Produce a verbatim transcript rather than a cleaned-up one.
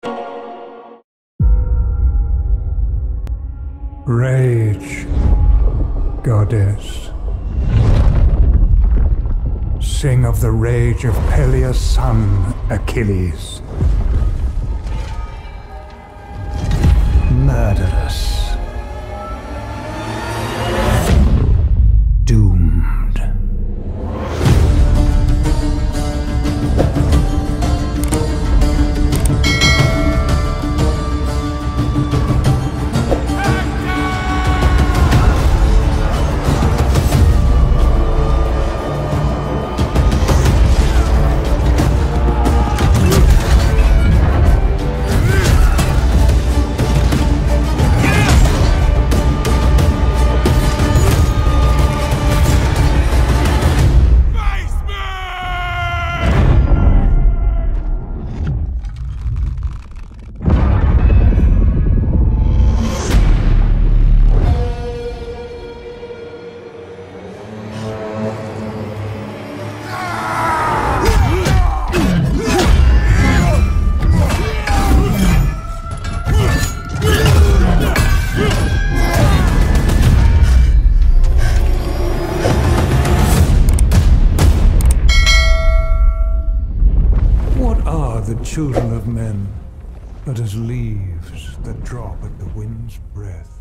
Rage, goddess. Sing of the rage of Peleus' son, Achilles. Murderous. Doomed. The children of men, but as leaves that drop at the wind's breath.